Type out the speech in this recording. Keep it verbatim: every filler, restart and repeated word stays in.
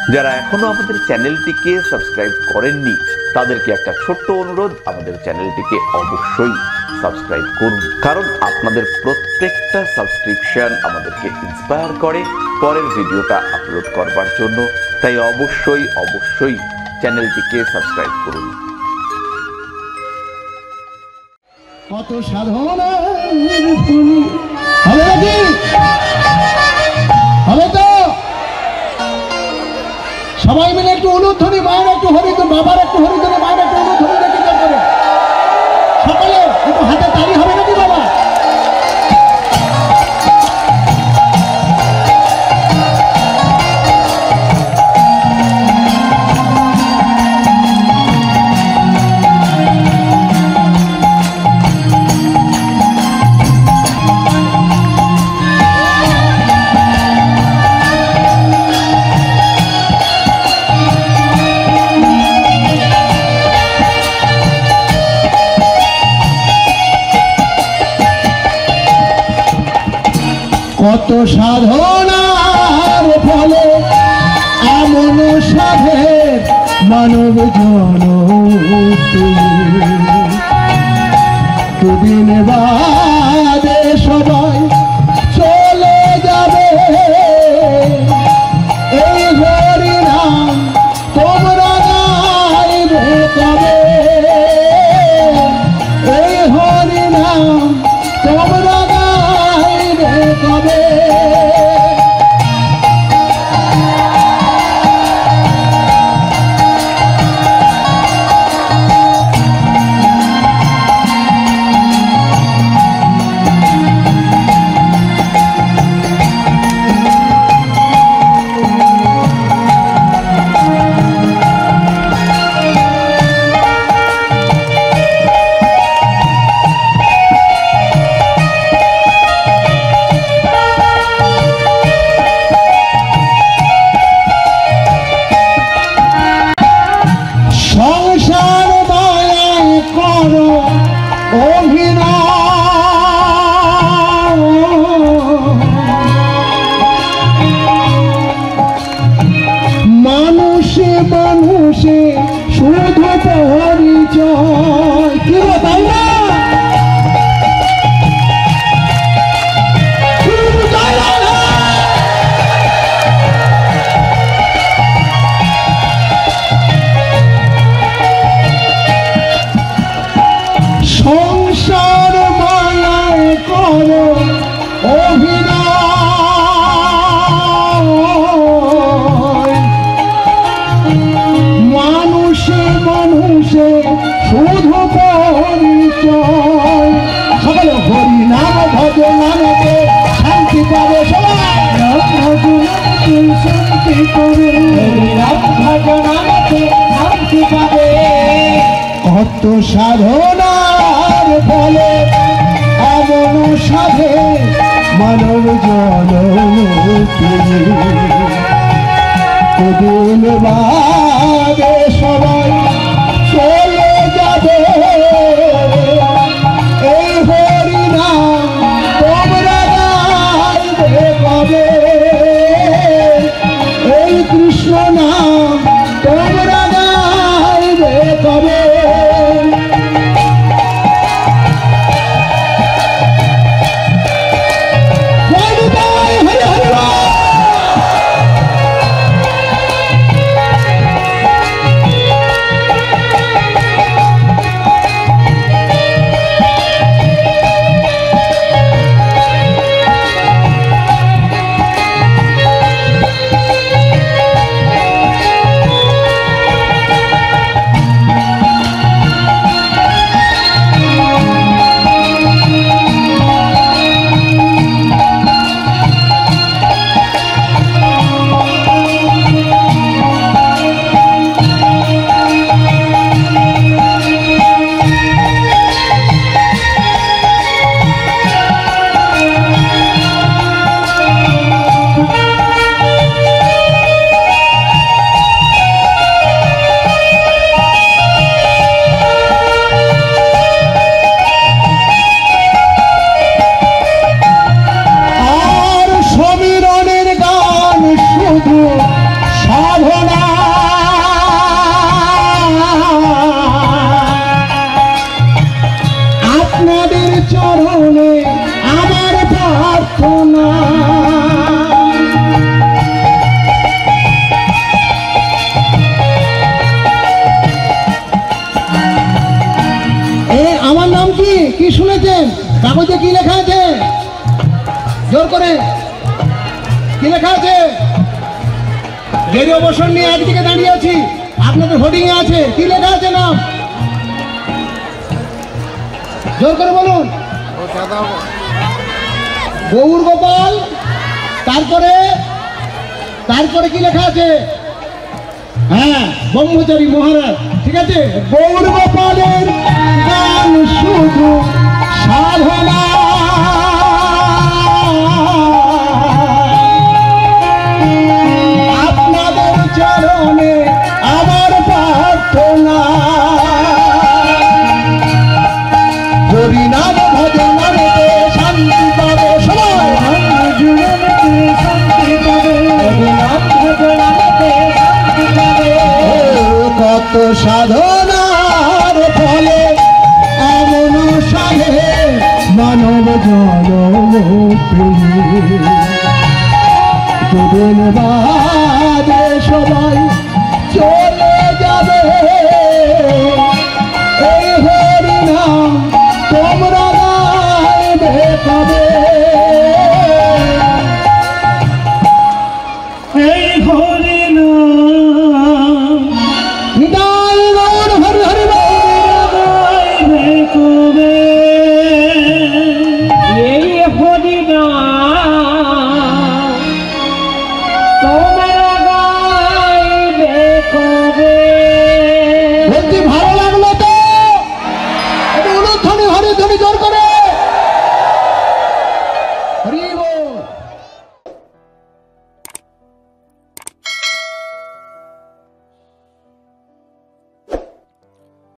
যারা এখনো আমাদের চ্যানেলটিকে সাবস্ক্রাইব করেননি তাদেরকে একটা ছোট্ট অনুরোধ, আমাদের চ্যানেলটিকে অবশ্যই সাবস্ক্রাইব করুন, কারণ আপনাদের প্রত্যেকটা সাবস্ক্রিপশন আমাদেরকে ইন্সপায়ার করে পরের ভিডিওটা আপলোড করবার জন্য। তাই অবশ্যই অবশ্যই চ্যানেলটিকে সাবস্ক্রাইব করুন। কত সাধনা হবে নাকি? হবে তো? সবাই মিলে একটু অনুধ্বনি, মায়ের একটু হরিধ্বনি, বাবার একটু হরিধ্বনি, মায়ের একটু অনুধ্বনি দেখে করে সকলে একটু হাতে তালি হবে নাকি বাবা? কত সাধনার ফলে এমন সাধের মানব দুদিন বাদে সবাই চলে যাবে, এই হরি নাম তোমরা গাইবে কবে, এই হরি নাম তোমরা গাইবে কবে। সংসার মায়ায় করো অভিনয়, মানুষে মানুষে শুধু পরিচয়। কি তাই না? সংসার মায়ায় করো অভিনয়, মানুষে মানুষে শুধু পরিচয়। সকলে হরি নাম ভজ নামে শান্তি পাবে, সবাই শান্তি করে হরি নাম ভজ নামে শান্তি পাবে। কত সাধনার ফলে এমন সাধে মানব জনদিন বাদে সবাই চলে যাবে, এই হরি নাম তোমরা গাইবে কবে, এই কৃষ্ণ নাম তোমরা গাইবে কবে। কি লেখা আছে? এর অবসর নিয়ে একদিকে দাঁড়িয়ে আছি, আপনাদের হোর্ডিং এ আছে, কি লেখা আছে নাম? জোর করে বলুন। গৌর গোপাল, তারপরে তারপরে কি লেখা আছে? হ্যাঁ, ব্রহ্মচারী মহারাজ, ঠিক আছে। গৌর গোপালের গান শুধু সাধনা, আপনাদের চরণে আমার প্রার্থনা, হরিনাম ভজনারে শান্তি পাবে সবাই, শান্তি পাবে, হরিনাম ভজনারে শান্তি পাবে। কত সাধনার ফলে এমন সালে মানব জনম দুদিন বাদে সবাই চলে যাবে, এই হরিনাম তোমরা গাইবে কবে? এই